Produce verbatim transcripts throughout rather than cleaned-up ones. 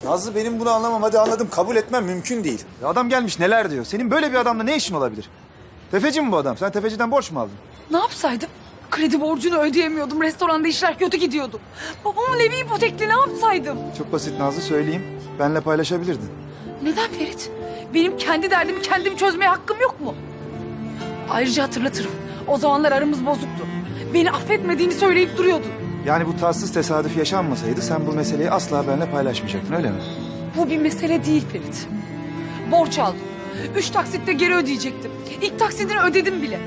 Nazlı benim bunu anlamam. Hadi anladım. Kabul etmem mümkün değil. Ya adam gelmiş neler diyor. Senin böyle bir adamla ne işin olabilir? Tefeci mi bu adam? Sen tefeciden borç mu aldın? Ne yapsaydım? Kredi borcunu ödeyemiyordum. Restoranda işler kötü gidiyordu. Babamın evi ipotekli, ne yapsaydım? Çok basit Nazlı, söyleyeyim. Benle paylaşabilirdin. Neden Ferit? Benim kendi derdimi kendim çözmeye hakkım yok mu? Ayrıca hatırlatırım. O zamanlar aramız bozuktu. Beni affetmediğini söyleyip duruyordu. Yani bu tatsız tesadüf yaşanmasaydı sen bu meseleyi asla benimle paylaşmayacaktın, öyle mi? Bu bir mesele değil Ferit. Borç aldım. Üç taksitte geri ödeyecektim. İlk taksidini ödedim bile.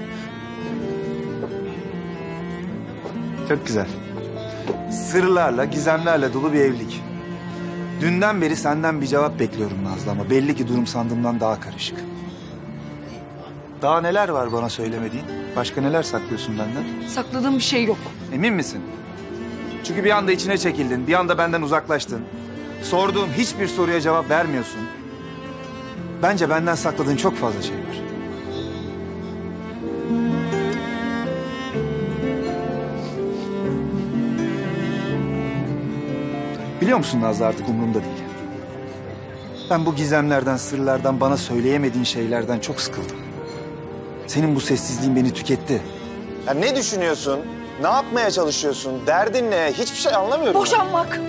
Çok güzel. Sırlarla, gizemlerle dolu bir evlilik. Dünden beri senden bir cevap bekliyorum Nazlı ama belli ki durum sandığımdan daha karışık. Daha neler var bana söylemediğin? Başka neler saklıyorsun benden? Sakladığım bir şey yok. Emin misin? Çünkü bir anda içine çekildin, bir anda benden uzaklaştın. Sorduğum hiçbir soruya cevap vermiyorsun. Bence benden sakladığın çok fazla şey var. Biliyor musun Nazlı, artık umurumda değil. Ben bu gizemlerden, sırlardan, bana söyleyemediğin şeylerden çok sıkıldım. Senin bu sessizliğin beni tüketti. Ya ne düşünüyorsun? Ne yapmaya çalışıyorsun? Derdin ne? Hiçbir şey anlamıyorum. Boşanmak.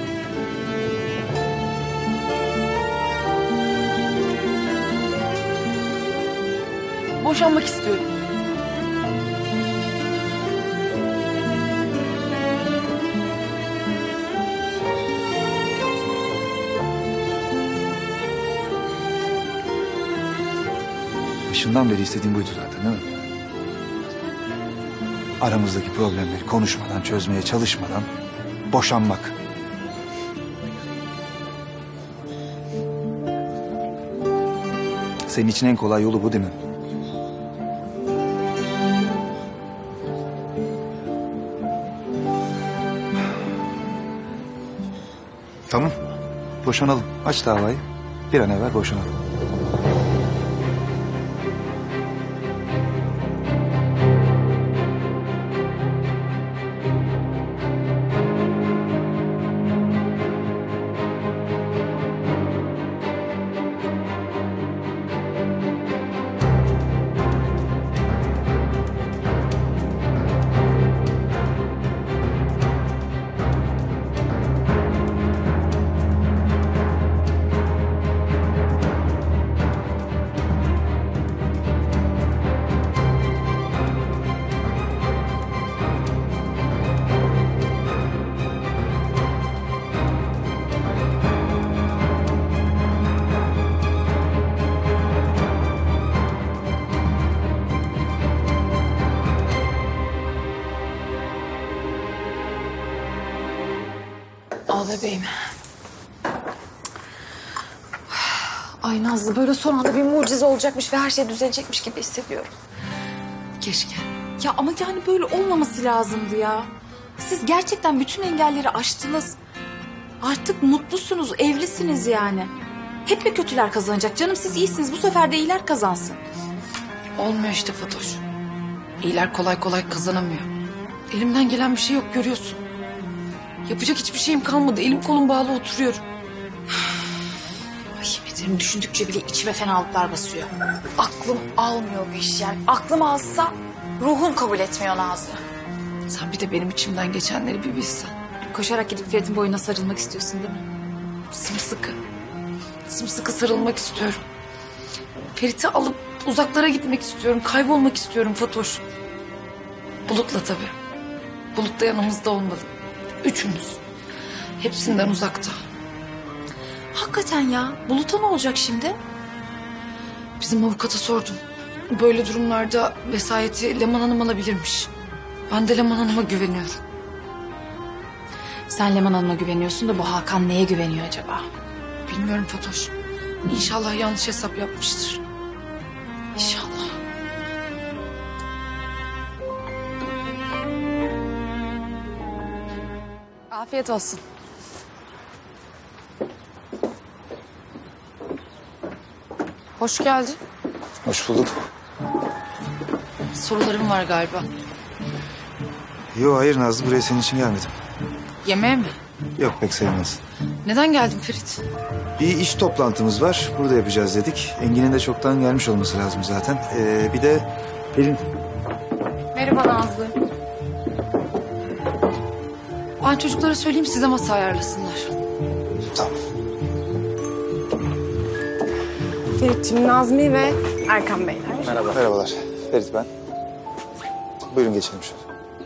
Boşanmak istiyorum. Başından beri istediğim buydu zaten, değil mi? Aramızdaki problemleri konuşmadan, çözmeye çalışmadan boşanmak. Senin için en kolay yolu bu değil mi? Tamam. Boşanalım. Aç davayı. Bir an evvel boşanalım. Al bebeğim. Ay Nazlı, böyle son anda bir mucize olacakmış ve her şey düzelecekmiş gibi hissediyorum. Keşke. Ya ama yani böyle olmaması lazımdı ya. Siz gerçekten bütün engelleri aştınız. Artık mutlusunuz, evlisiniz yani. Hep mi kötüler kazanacak? Canım siz iyisiniz, bu sefer de iyiler kazansın. Olmuyor işte Fatoş. İyiler kolay kolay kazanamıyor. Elimden gelen bir şey yok, görüyorsun. Yapacak hiçbir şeyim kalmadı. Elim kolum bağlı oturuyorum. Ay yemin ederim, düşündükçe bile içime fenalıklar basıyor. Aklım almıyor bu iş yani. Aklım alsa ruhum kabul etmiyor Nazlı. Sen bir de benim içimden geçenleri bir bilsen. Koşarak gidip Ferit'in boynuna sarılmak istiyorsun değil mi? Sımsıkı. Sımsıkı sarılmak istiyorum. Ferit'i alıp uzaklara gitmek istiyorum. Kaybolmak istiyorum Fatoş. Bulut'la tabii. Bulut da yanımızda olmalı. Üçümüz. Hepsinden uzakta. Hakikaten ya. Bulut'a ne olacak şimdi? Bizim avukata sordum. Böyle durumlarda vesayeti Leman Hanım alabilirmiş. Ben de Leman Hanım'a güveniyorum. Sen Leman Hanım'a güveniyorsun da bu Hakan neye güveniyor acaba? Bilmiyorum Fatoş. İnşallah yanlış hesap yapmıştır. İnşallah. Afiyet olsun. Hoş geldin. Hoş bulduk. Sorularım var galiba. Yok hayır Nazlı, buraya senin için gelmedim. Yemeğe mi? Yok pek sayılmaz. Neden geldin Ferit? Bir iş toplantımız var. Burada yapacağız dedik. Engin'in de çoktan gelmiş olması lazım zaten. Ee, bir de Pelin. Merhaba Nazlı. Ben çocuklara söyleyeyim size masa ayarlasınlar. Tamam. Ferit'ciğim, Nazmi ve Erkan Beyler. Merhaba. Merhabalar. Ferit ben. Buyurun geçelim şöyle.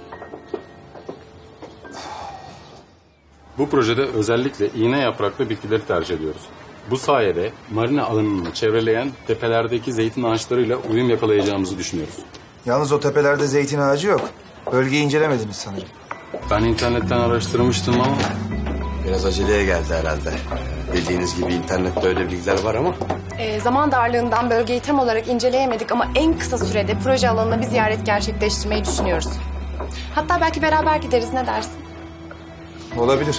Bu projede özellikle iğne yapraklı bitkileri tercih ediyoruz. Bu sayede marina alanını çevreleyen tepelerdeki zeytin ağaçlarıyla uyum yakalayacağımızı düşünüyoruz. Yalnız o tepelerde zeytin ağacı yok. Bölgeyi incelemediniz sanırım. Ben internetten araştırmıştım ama Biraz aceleye geldi herhalde. Bildiğiniz gibi internette öyle bilgiler var ama... Ee, zaman darlığından bölgeyi tam olarak inceleyemedik ama en kısa sürede proje alanına bir ziyaret gerçekleştirmeyi düşünüyoruz. Hatta belki beraber gideriz, ne dersin? Olabilir.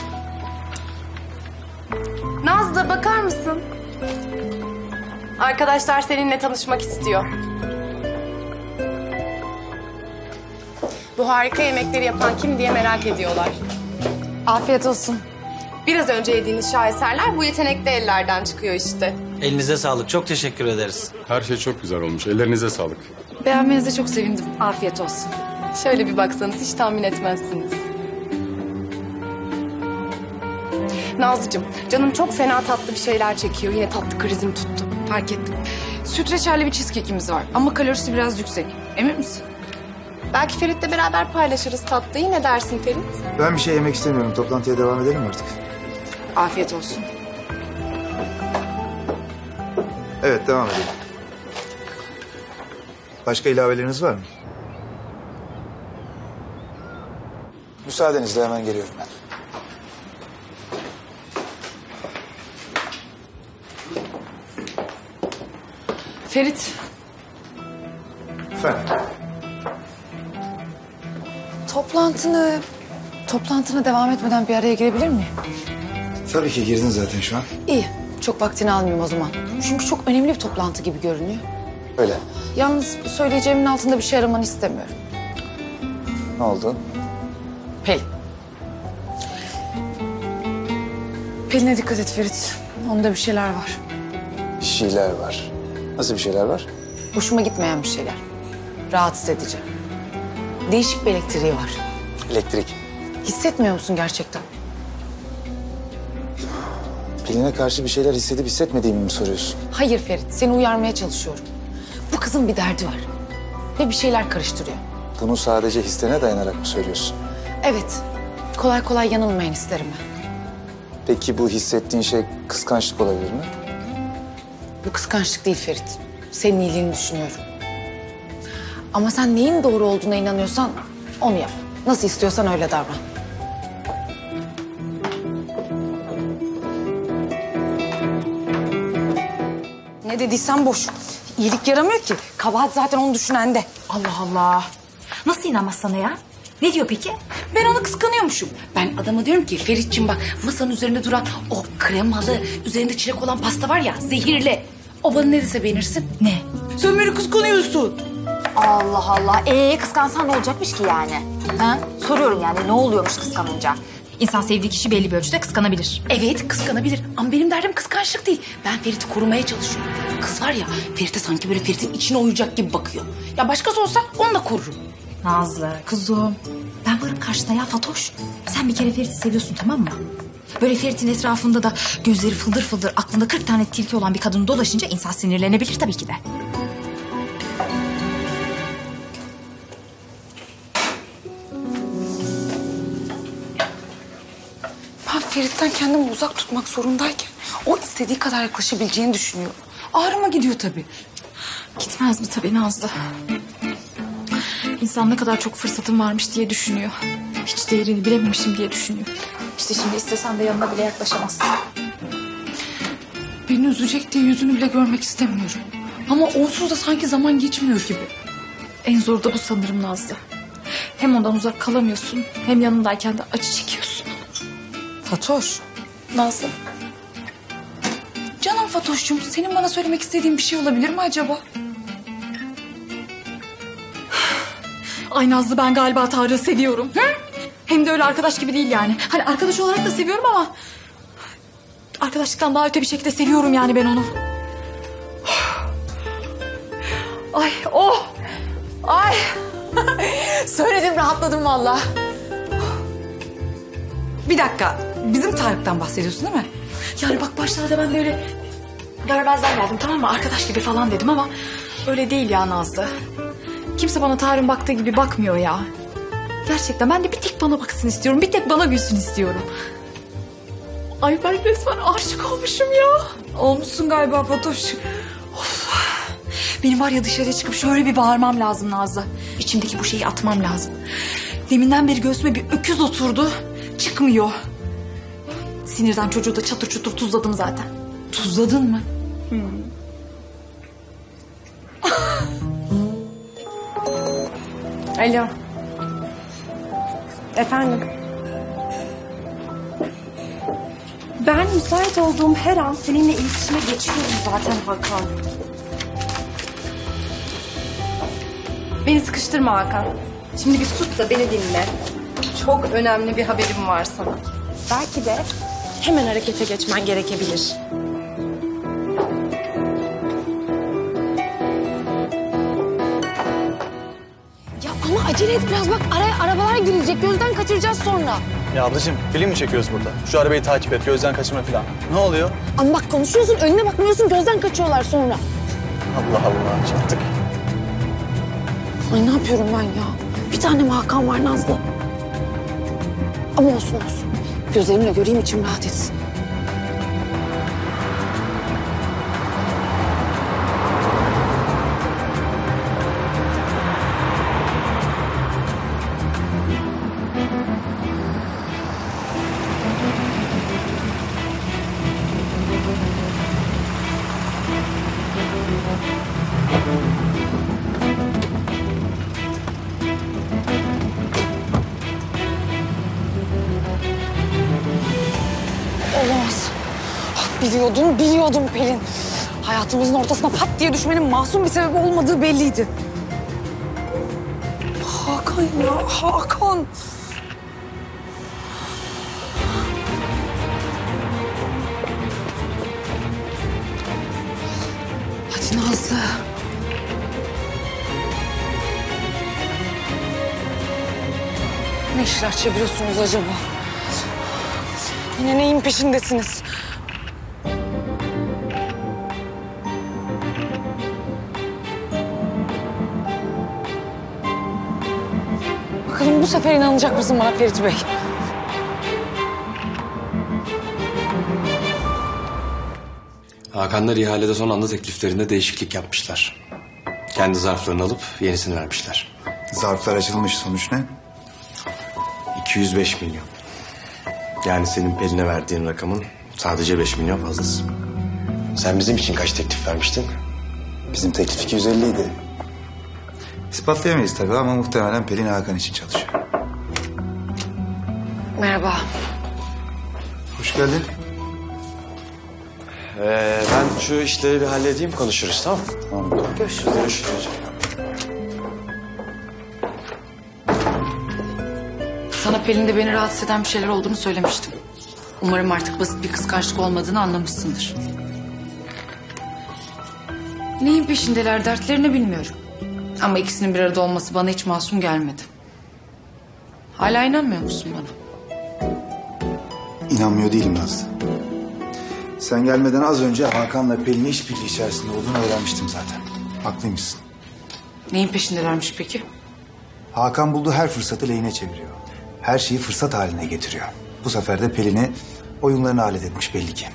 Nazlı, bakar mısın? Arkadaşlar seninle tanışmak istiyor. Bu harika yemekleri yapan kim diye merak ediyorlar. Afiyet olsun. Biraz önce yediğiniz şaheserler bu yetenekli ellerden çıkıyor işte. Elinize sağlık. Çok teşekkür ederiz. her şey çok güzel olmuş. Ellerinize sağlık. Beğenmenize çok sevindim. Afiyet olsun. Şöyle bir baksanız hiç tahmin etmezsiniz. Nazlıcığım, canım çok fena tatlı bir şeyler çekiyor. Yine tatlı krizim tuttu. Fark ettim. Süt reçelli bir cheesecake'imiz var ama kalorisi biraz yüksek. Emin misin? Belki Ferit'le beraber paylaşırız tatlıyı. Ne dersin Ferit? Ben bir şey yemek istemiyorum. Toplantıya devam edelim mi artık? Afiyet olsun. Evet, devam edelim. Başka ilaveleriniz var mı? Müsaadenizle hemen geliyorum ben. Ferit, Efendim? toplantını... Toplantına devam etmeden bir araya girebilir miyim? Tabii ki girdin zaten şu an. İyi, çok vaktini almayayım o zaman. Çünkü çok önemli bir toplantı gibi görünüyor. Öyle. Yalnız bu söyleyeceğimin altında bir şey aramanı istemiyorum. Ne oldu? Pelin. Pelin'e dikkat et Ferit. Onda bir şeyler var. Bir şeyler var. Nasıl bir şeyler var? Hoşuma gitmeyen bir şeyler. Rahatsız edici. Değişik bir elektriği var. Elektrik. Hissetmiyor musun gerçekten? Pelin'e karşı bir şeyler hissedip hissetmediğimi mi soruyorsun? Hayır Ferit, seni uyarmaya çalışıyorum. Bu kızın bir derdi var. Ve bir şeyler karıştırıyor. Bunu sadece hislerine dayanarak mı söylüyorsun? Evet, kolay kolay yanılmayan isterim ben. Peki bu hissettiğin şey kıskançlık olabilir mi? Bu kıskançlık değil Ferit. Senin iyiliğini düşünüyorum. Ama sen neyin doğru olduğuna inanıyorsan onu yap. Nasıl istiyorsan öyle davran. Ne dediysen boş. İyilik yaramıyor ki. Kabahat zaten onu düşünende. Allah Allah. Nasıl inanmaz sana ya? Ne diyor peki? Ben onu kıskanıyormuşum. Ben adama diyorum ki Ferit'ciğim bak masanın üzerinde duran o kremalı, üzerinde çilek olan pasta var ya zehirli. O bana ne dese beğenirsin. Ne? Sen beni kıskanıyorsun. Allah Allah. Ee kıskansan ne olacakmış ki yani? Ha? Soruyorum yani ne oluyormuş kıskanınca? İnsan sevdiği kişi belli bir ölçüde kıskanabilir. Evet kıskanabilir ama benim derdim kıskançlık değil. Ben Ferit'i korumaya çalışıyorum. Kız var ya Ferit'e sanki böyle Ferit'in içine oyacak gibi bakıyor. Ya başkası olsa onu da korurum. Nazlı, kuzum. Ben varım karşına ya Fatoş. Sen bir kere Ferit'i seviyorsun tamam mı? Böyle Ferit'in etrafında da gözleri fıldır fıldır aklında kırk tane tilki olan bir kadın dolaşınca insan sinirlenebilir tabii ki de. Ben Ferit'ten kendimi uzak tutmak zorundayken o istediği kadar yaklaşabileceğini düşünüyor. Ağrıma gidiyor tabii. Gitmez mi tabii Nazlı? İnsan ne kadar çok fırsatım varmış diye düşünüyor. Hiç değerini bilememişim diye düşünüyor. İşte şimdi istesen de yanına bile yaklaşamazsın. Beni üzecek diye yüzünü bile görmek istemiyorum. Ama onsuz da sanki zaman geçmiyor gibi. En zoru da bu sanırım Nazlı. Hem ondan uzak kalamıyorsun hem yanındayken de acı çekiyorsun. Fatoş. Nazlı. Canım Fatoş'cum senin bana söylemek istediğin bir şey olabilir mi acaba? Ay Nazlı ben galiba Tarık'ı seviyorum. Hı? Hem de öyle arkadaş gibi değil yani. Hani arkadaş olarak da seviyorum ama... Arkadaşlıktan daha öte bir şekilde seviyorum yani ben onu. Ay oh. Ay. Söyledim rahatladım vallahi. Bir dakika. Bizim Tarık'tan bahsediyorsun değil mi? Yani bak başlarda ben böyle görmezden geldim tamam mı? Arkadaş gibi falan dedim ama öyle değil ya Nazlı. Kimse bana Tarık'ın baktığı gibi bakmıyor ya. Gerçekten ben de bir tek bana baksın istiyorum. Bir tek bana gülsün istiyorum. Ay ben resmen aşık olmuşum ya. Olmuşsun galiba Fatoş. Of. Benim var ya dışarıya çıkıp şöyle bir bağırmam lazım Nazlı. İçimdeki bu şeyi atmam lazım. Deminden beri göğsüme bir öküz oturdu. Çıkmıyor. Sinirden çocuğu da çatır çutur tuzladım zaten. Tuzladın mı? Hmm. Alo. Efendim. Ben müsait olduğum her an seninle iletişime geçiyorum zaten Hakan. Beni sıkıştırma Hakan. Şimdi bir sus da beni dinle. Çok önemli bir haberim var sana. Belki de hemen harekete geçmen gerekebilir. Ya ama acele et biraz bak araya arabalar girecek gözden kaçıracağız sonra. Ya ablacığım film mi çekiyoruz burada? Şu arabayı takip et, gözden kaçırma falan. Ne oluyor? Ama bak konuşuyorsun önüne bakmıyorsun gözden kaçıyorlar sonra. Allah Allah, çattık. Ay ne yapıyorum ben ya? Bir tane mi Hakan var Nazlı? Ama olsun olsun. Gözlerimle göreyim içim rahat etsin. Olamaz. Ah, biliyordum, biliyordum Pelin. Hayatımızın ortasına pat diye düşmenin masum bir sebebi olmadığı belliydi. Hakan ya, Hakan. Hadi Nazlı. Ne işler çeviriyorsunuz acaba? Yine neyin peşindesiniz? Bakalım bu sefer inanacak mısın bana Ferit Bey? Hakanlar ihalede son anda tekliflerinde değişiklik yapmışlar. Kendi zarflarını alıp yenisini vermişler. Zarflar açılmış, sonuç ne? iki yüz beş milyon. Yani senin Pelin'e verdiğin rakamın sadece beş milyon fazlası. Sen bizim için kaç teklif vermiştin? Bizim teklif iki yüz elli idi. İspatlayamayız tabii ama muhtemelen Pelin Hakan için çalışıyor. Merhaba. Hoş geldin. Ee, ben şu işleri bir halledeyim, konuşuruz, tamam mı? Tamam. Görüşürüz. Görüşürüz. Sana Pelin'de beni rahatsız eden bir şeyler olduğunu söylemiştim. Umarım artık basit bir kıskançlık olmadığını anlamışsındır. Neyin peşindeler, dertlerini bilmiyorum. Ama ikisinin bir arada olması bana hiç masum gelmedi. Hala inanmıyor musun bana? İnanmıyor değilim Nazlı. Sen gelmeden az önce Hakan'la Pelin'in işbirliği içerisinde olduğunu öğrenmiştim zaten. Haklıymışsın. Neyin peşindelermiş peki? Hakan bulduğu her fırsatı lehine çeviriyor. Her şeyi fırsat haline getiriyor. Bu sefer de Pelin'i oyunlarına alet etmiş belli ki.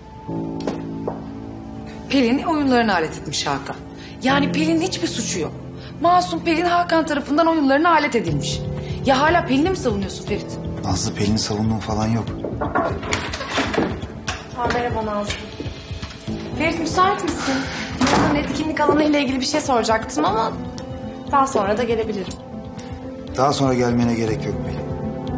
Pelin oyunlarını alet etmiş Hakan. Yani Pelin'in hiçbir suçu yok. Masum Pelin Hakan tarafından oyunlarına alet edilmiş. Ya hala Pelin'i mi savunuyorsun Ferit? Nazlı, Pelin'i savunduğum falan yok. Ha, merhaba Nazlı. Ferit müsait misin? Yarın etkinlik alanı ile ilgili bir şey soracaktım ama daha sonra da gelebilirim. Daha sonra gelmene gerek yok Pelin.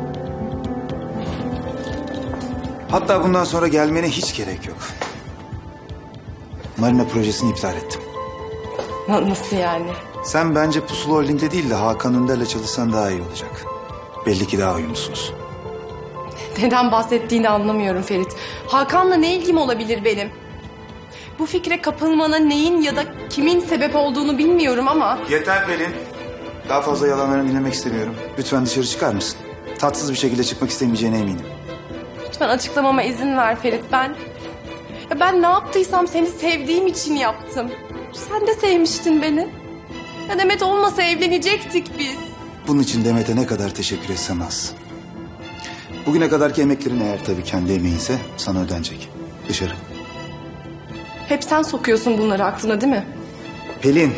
Hatta bundan sonra gelmene hiç gerek yok. Marina projesini iptal ettim. Nasıl yani? Sen bence Pusula Holding'de değil de Hakan Önder'le çalışsan daha iyi olacak. Belli ki daha uyumlusunuz. Neden bahsettiğini anlamıyorum Ferit. Hakan'la ne ilgim olabilir benim? Bu fikre kapılmana neyin ya da kimin sebep olduğunu bilmiyorum ama... Yeter Pelin. Daha fazla yalanlarını dinlemek istemiyorum. Lütfen dışarı çıkar mısın? Tatsız bir şekilde çıkmak istemeyeceğine eminim. Lütfen açıklamama izin ver Ferit. Ben... Ya ben ne yaptıysam seni sevdiğim için yaptım. Sen de sevmiştin beni. Ya Demet olmasa evlenecektik biz. Bunun için Demet'e ne kadar teşekkür etsem az. Bugüne kadarki emeklerin eğer tabii kendi emeğinse sana ödenecek. Dışarı. Hep sen sokuyorsun bunları aklına değil mi? Pelin.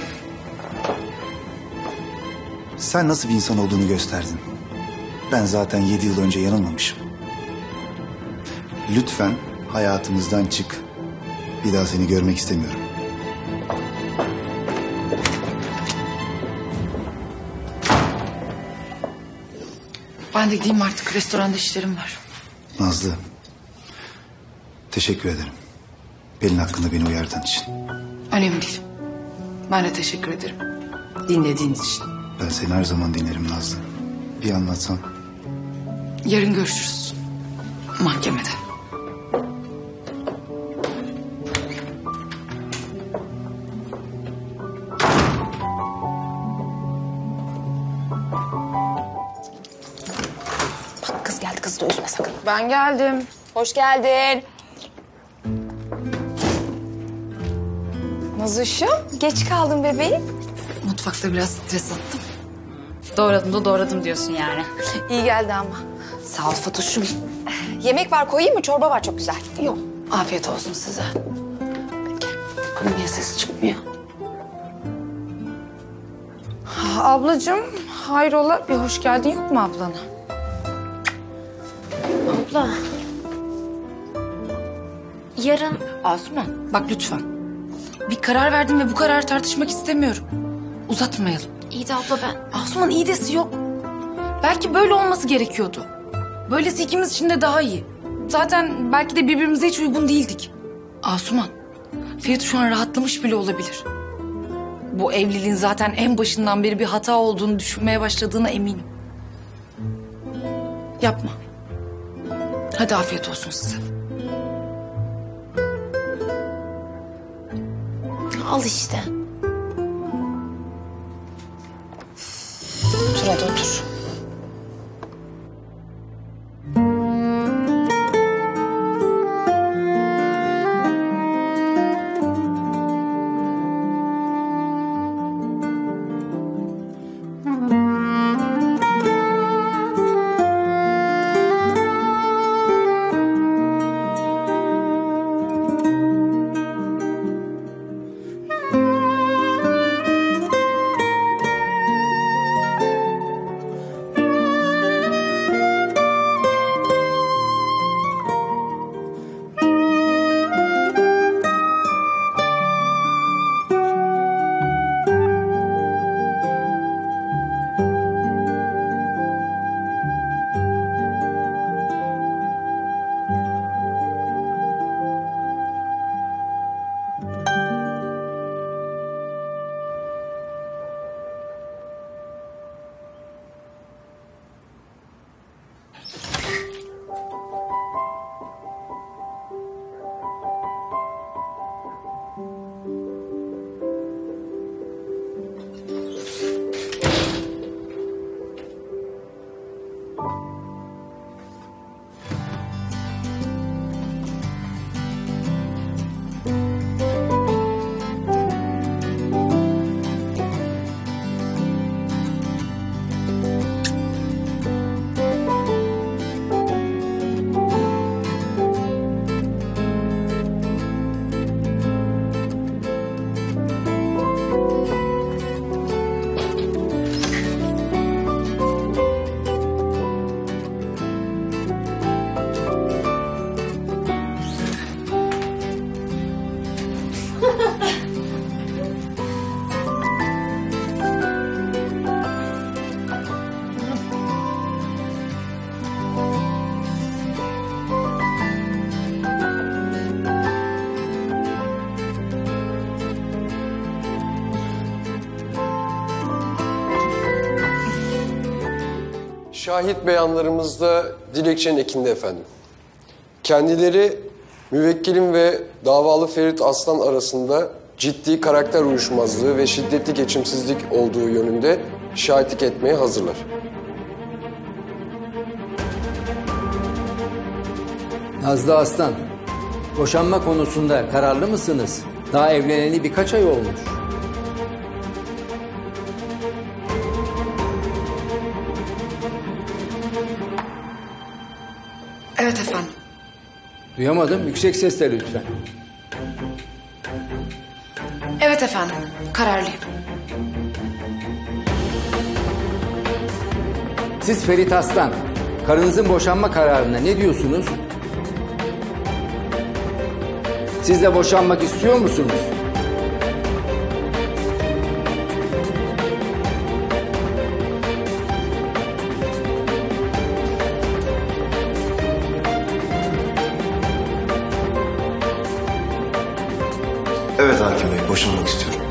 Sen nasıl bir insan olduğunu gösterdin. Ben zaten yedi yıl önce yanılmamışım. Lütfen hayatımızdan çık. Bir daha seni görmek istemiyorum. Ben de gideyim artık. Restoranda işlerim var. Nazlı. Teşekkür ederim. Pelin hakkında beni uyardığın için. Önemli değil. Ben de teşekkür ederim. Dinlediğiniz için. Ben seni her zaman dinlerim Nazlı. Bir anlatsan. Yarın görüşürüz. Mahkemede. Bak kız geldi, kızı da üzme sakın. Ben geldim. Hoş geldin. Nazışım, geç kaldın bebeğim. Mutfakta biraz stres attım. Doğradım da doğradım diyorsun yani. İyi geldi ama. Sağ ol Fatoş'um. Yemek var koyayım mı? Çorba var çok güzel. Yok. Afiyet olsun size. Peki. Ama niye ses çıkmıyor? Ablacığım, hayrola bir hoş geldin yok mu ablana? Abla. Yarın... Asuman bak lütfen. Bir karar verdim ve bu kararı tartışmak istemiyorum. Uzatmayalım. İyi de abla ben... Asuman iyi desi yok. Belki böyle olması gerekiyordu. Böylesi ikimiz için de daha iyi. Zaten belki de birbirimize hiç uygun değildik. Asuman, Ferit şu an rahatlamış bile olabilir. Bu evliliğin zaten en başından beri bir hata olduğunu düşünmeye başladığına eminim. Yapma. Hadi afiyet olsun size. Al işte. Otur hadi otur. Şahit beyanlarımızda dilekçenin ekinde efendim. Kendileri Müvekkilim ve davalı Ferit Aslan arasında ciddi karakter uyuşmazlığı ve şiddetli geçimsizlik olduğu yönünde şahitlik etmeye hazırlar. Nazlı Aslan, boşanma konusunda kararlı mısınız? Daha evleneli birkaç ay olmuş. Evet efendim. Duyamadım, yüksek sesle lütfen. Evet efendim, kararlıyım. Siz Ferit Aslan, karınızın boşanma kararına ne diyorsunuz? Siz de boşanmak istiyor musunuz? Evet hakim bey, boşanmak istiyorum.